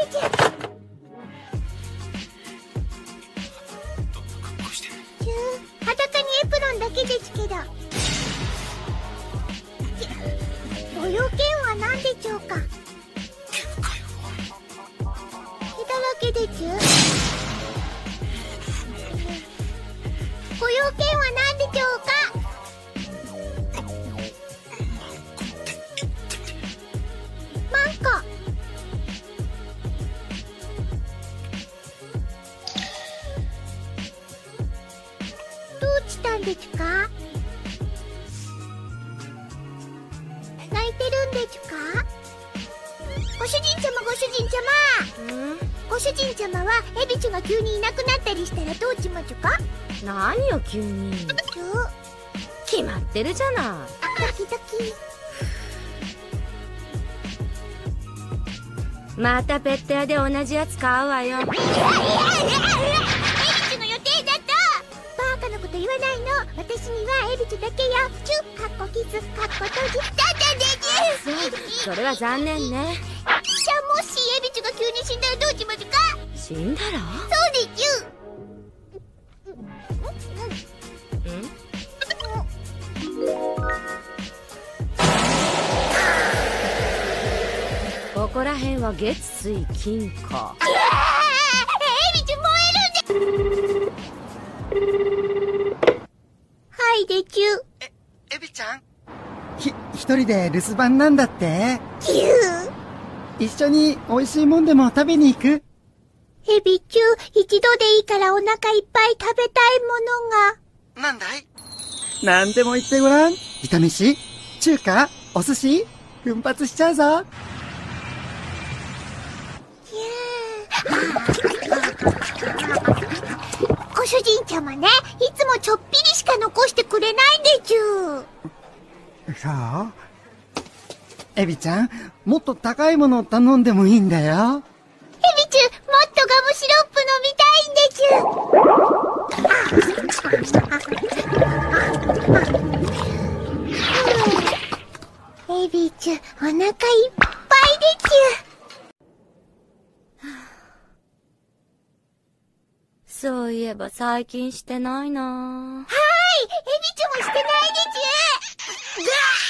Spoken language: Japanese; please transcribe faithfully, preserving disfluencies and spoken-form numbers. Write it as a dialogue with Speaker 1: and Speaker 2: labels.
Speaker 1: でちゅ。ちゅー、裸にエプロンだけでちゅけど。ご用件は何でちょうか。毛だらけでちゅ。ご用件は何でちょうか。マンコ。どうしたんでちゅか。泣いてるんでちゅか。ご主人様、ご主人様。ん？ご主人様はエビチュが急にいなくなったりしたらどうちまちゅか。
Speaker 2: 何よ急に。決まってるじゃない。
Speaker 1: ドキドキ。
Speaker 2: またペット屋で同じやつ買うわよ。エビチュ
Speaker 1: の予定だった。バカなこと言わないの。私にはエビチュだけよ。チュッかっこキスかっこ閉じだったんでちゅ。
Speaker 2: そう、それは残念ね。
Speaker 1: じゃあもしエビチュが急に死んだらどうちまちゅか。
Speaker 2: 死んだら？
Speaker 1: そうでちゅ。
Speaker 2: ここらへんは月水金火。
Speaker 1: エビチュ燃えるんで。はいでちゅ。
Speaker 3: え、エビちゃん？
Speaker 4: ひ、一人で留守番なんだって。
Speaker 1: キュー。
Speaker 4: 一緒に美味しいもんでも食べに行く？
Speaker 1: エビチュ、一度でいいからお腹いっぱい食べたいものが。
Speaker 3: なんだい？
Speaker 4: なんでも言ってごらん。炒飯？中華？お寿司？奮発しちゃうぞ。
Speaker 1: ご主人様ね、いつもちょっぴりしか残してくれないんでちゅ。
Speaker 4: そう？エビちゃん、もっと高いものを頼んでもいいんだよ。
Speaker 1: エビチュ、もっとガムシロップ飲みたいんでちゅ。エビチュ、お腹いっぱいでちゅ。
Speaker 2: そういえば最近してないな。
Speaker 1: はーい、エビチュもしてないでちゅ。ぐわー